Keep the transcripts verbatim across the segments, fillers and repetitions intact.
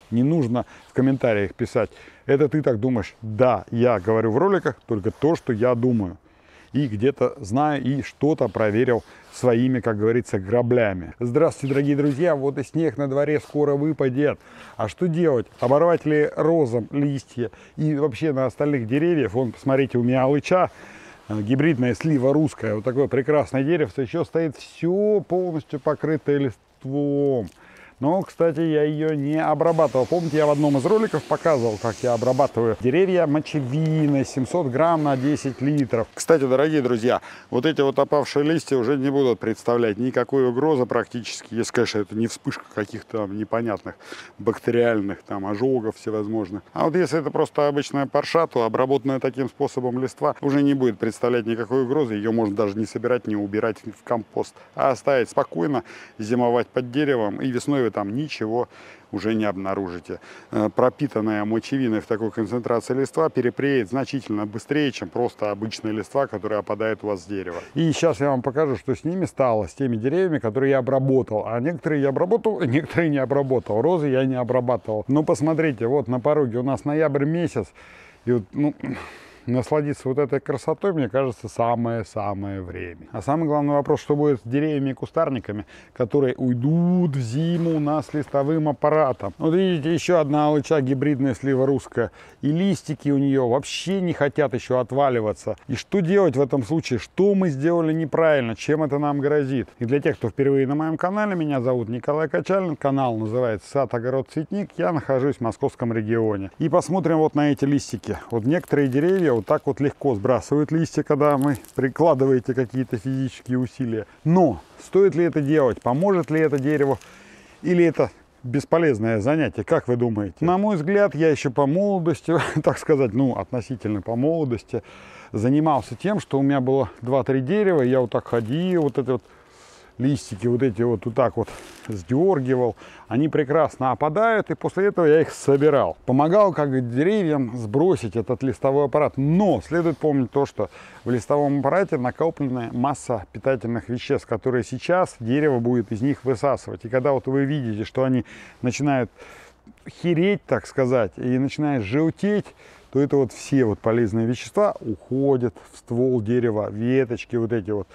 Не нужно в комментариях писать: это ты так думаешь. Да, я говорю в роликах только то, что я думаю. И где-то знаю, и что-то проверил своими, как говорится, граблями. Здравствуйте, дорогие друзья. Вот и снег на дворе скоро выпадет. А что делать? Оборвать ли розам листья? И вообще на остальных деревьях, вон, посмотрите, у меня алыча, гибридная слива русская, вот такое прекрасное деревце, еще стоит все полностью покрытое лиством. Но, кстати, я ее не обрабатывал. Помните, я в одном из роликов показывал, как я обрабатываю деревья мочевиной, семьсот грамм на десять литров. Кстати, дорогие друзья, вот эти вот опавшие листья уже не будут представлять никакой угрозы практически, если, конечно, это не вспышка каких-то там непонятных бактериальных там ожогов всевозможных. А вот если это просто обычная парша, то обработанная таким способом листва уже не будет представлять никакой угрозы. Ее можно даже не собирать, не убирать в компост, а оставить спокойно зимовать под деревом, и весной вы там ничего уже не обнаружите. Пропитанная мочевиной в такой концентрации листва перепреет значительно быстрее, чем просто обычная листва, которая опадает у вас с дерева. И сейчас я вам покажу, что с ними стало, с теми деревьями, которые я обработал. А некоторые я обработал, некоторые не обработал. Розы я не обрабатывал. Но посмотрите, вот на пороге у нас ноябрь месяц. И вот, ну... насладиться вот этой красотой, мне кажется, самое-самое время. А самый главный вопрос, что будет с деревьями и кустарниками, которые уйдут в зиму у нас с листовым аппаратом. Вот видите, еще одна алыча, гибридная слива русская. И листики у нее вообще не хотят еще отваливаться. И что делать в этом случае? Что мы сделали неправильно? Чем это нам грозит? И для тех, кто впервые на моем канале, меня зовут Николай Качалин. Канал называется «Сад, огород, цветник». Я нахожусь в московском регионе. И посмотрим вот на эти листики. Вот некоторые деревья вот так вот легко сбрасывают листья, когда мы прикладываете какие-то физические усилия. Но стоит ли это делать? Поможет ли это дереву? Или это бесполезное занятие? Как вы думаете? На мой взгляд, я еще по молодости, так сказать, ну, относительно по молодости, занимался тем, что у меня было два-три дерева, я вот так ходил, вот это вот листики вот эти вот вот так вот сдергивал, они прекрасно опадают, и после этого я их собирал. Помогал как деревьям сбросить этот листовой аппарат. Но следует помнить то, что в листовом аппарате накоплена масса питательных веществ, которые сейчас дерево будет из них высасывать. И когда вот вы видите, что они начинают хереть, так сказать, и начинают желтеть, то это вот все вот полезные вещества уходят в ствол дерева, веточки вот эти вот,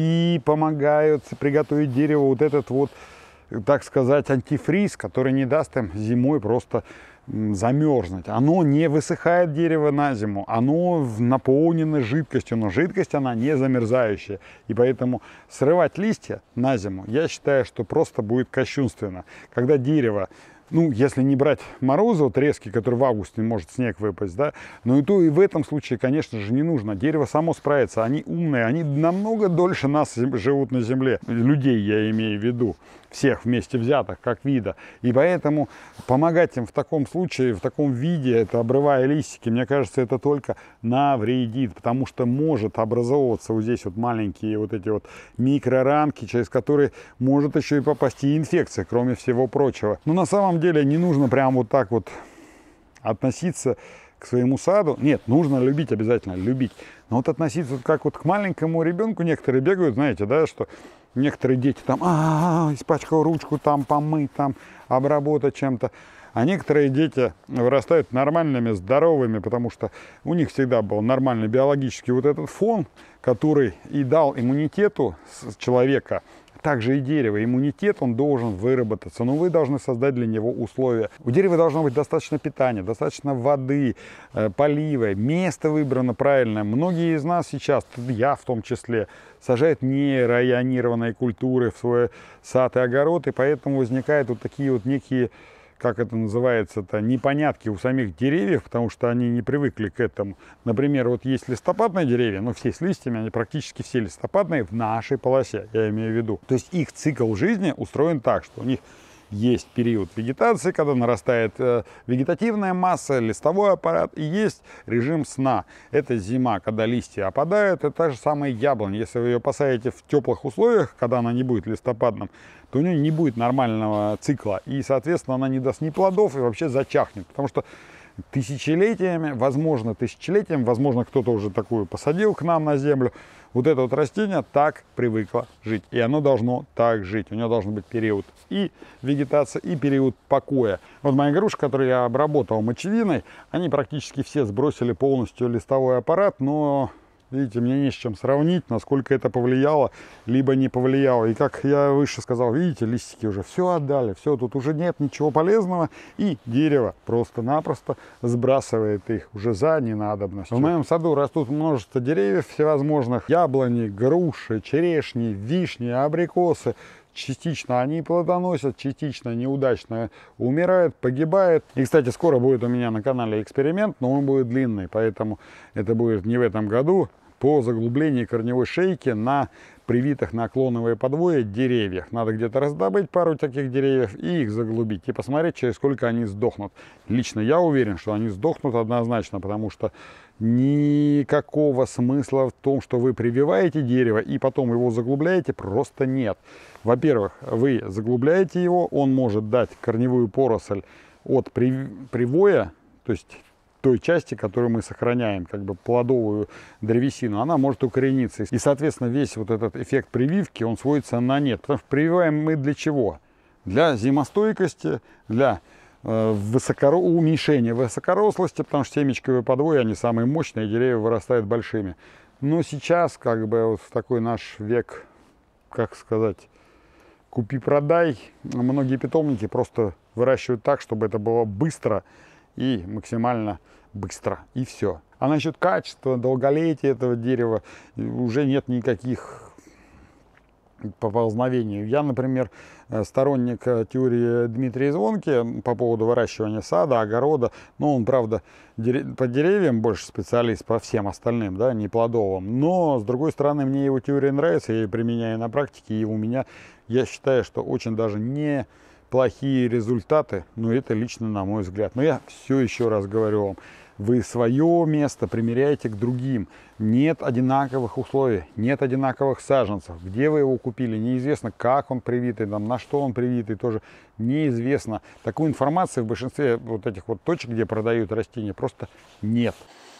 и помогают приготовить дерево вот этот вот, так сказать, антифриз, который не даст им зимой просто замерзнуть. Оно не высыхает дерево на зиму, оно наполнено жидкостью, но жидкость она не замерзающая. И поэтому срывать листья на зиму, я считаю, что просто будет кощунственно. Когда дерево, ну, если не брать морозы, вот резкий, который в августе может снег выпасть, да, но и то и в этом случае, конечно же, не нужно. Дерево само справится, они умные, они намного дольше нас живут на земле. Людей я имею в виду, всех вместе взятых, как вида. И поэтому помогать им в таком случае, в таком виде, это обрывая листики, мне кажется, это только навредит, потому что может образовываться вот здесь вот маленькие вот эти вот микроранки, через которые может еще и попасть и инфекция, кроме всего прочего. Но на самом деле не нужно прям вот так вот относиться к своему саду. Нет, нужно любить, обязательно любить. Но вот относиться как вот к маленькому ребенку, некоторые бегают, знаете, да, что некоторые дети там, а, -а, -а испачкал ручку, там помыть, там обработать чем-то. А некоторые дети вырастают нормальными, здоровыми, потому что у них всегда был нормальный биологический вот этот фон, который и дал иммунитету человека. Также и дерево, иммунитет, он должен выработаться, но вы должны создать для него условия. У дерева должно быть достаточно питания, достаточно воды, э, полива, место выбрано правильное. Многие из нас сейчас, я в том числе, сажают нейрооионированные культуры в свой сад и огород, и поэтому возникают вот такие вот некие, как это называется-то, непонятки у самих деревьев, потому что они не привыкли к этому. Например, вот есть листопадные деревья, но все с листьями, они практически все листопадные в нашей полосе, я имею в виду. То есть их цикл жизни устроен так, что у них есть период вегетации, когда нарастает э, вегетативная масса, листовой аппарат, и есть режим сна. Это зима, когда листья опадают, это та же самая яблонь. Если вы ее посадите в теплых условиях, когда она не будет листопадным, то у нее не будет нормального цикла, и, соответственно, она не даст ни плодов и вообще зачахнет, потому что тысячелетиями, возможно, тысячелетиями, возможно, кто-то уже такую посадил к нам на землю. Вот это вот растение так привыкло жить, и оно должно так жить. У него должен быть период и вегетации, и период покоя. Вот мои груши, которые я обработал мочевиной, они практически все сбросили полностью листовой аппарат, но... Видите, мне не с чем сравнить, насколько это повлияло, либо не повлияло. И как я выше сказал, видите, листики уже все отдали, все, тут уже нет ничего полезного. И дерево просто-напросто сбрасывает их уже за ненадобностью. В моем саду растут множество деревьев всевозможных. Яблони, груши, черешни, вишни, абрикосы. Частично они плодоносят, частично неудачно умирают, погибают. И, кстати, скоро будет у меня на канале эксперимент, но он будет длинный, поэтому это будет не в этом году, по заглублению корневой шейки на привитых на клоновые подвои деревьях. Надо где-то раздобыть пару таких деревьев и их заглубить, и посмотреть, через сколько они сдохнут. Лично я уверен, что они сдохнут однозначно, потому что никакого смысла в том, что вы прививаете дерево и потом его заглубляете, просто нет. Во-первых, вы заглубляете его, он может дать корневую поросль от привоя, то есть той части, которую мы сохраняем, как бы плодовую древесину, она может укорениться. И, соответственно, весь вот этот эффект прививки, он сводится на нет. Потому что прививаем мы для чего? Для зимостойкости, для э, высокоро... уменьшения высокорослости, потому что семечковые подвои, они самые мощные, деревья вырастают большими. Но сейчас, как бы, вот в такой наш век, как сказать, купи-продай, многие питомники просто выращивают так, чтобы это было быстро и максимально быстро, и все. А насчет качества, долголетия этого дерева уже нет никаких поползновений. Я, например, сторонник теории Дмитрия Звонки по поводу выращивания сада, огорода. Но он, правда, по деревьям больше специалист, по всем остальным, да, не плодовым. Но, с другой стороны, мне его теория нравится, я ее применяю на практике, и у меня, я считаю, что очень даже не плохие результаты, но это лично на мой взгляд. Но я все еще раз говорю вам, вы свое место примеряете к другим. Нет одинаковых условий, нет одинаковых саженцев. Где вы его купили, неизвестно, как он привитый, там, на что он привитый, тоже неизвестно. Такой информации в большинстве вот этих вот точек, где продают растения, просто нет.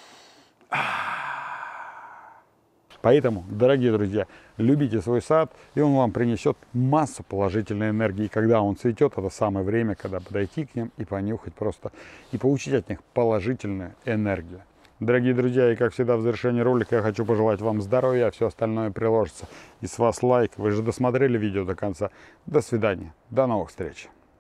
Поэтому, дорогие друзья, любите свой сад, и он вам принесет массу положительной энергии. Когда он цветет, это самое время, когда подойти к ним и понюхать просто, и получить от них положительную энергию. Дорогие друзья, и как всегда в завершении ролика я хочу пожелать вам здоровья, а все остальное приложится. И с вас лайк, вы же досмотрели видео до конца. До свидания, до новых встреч.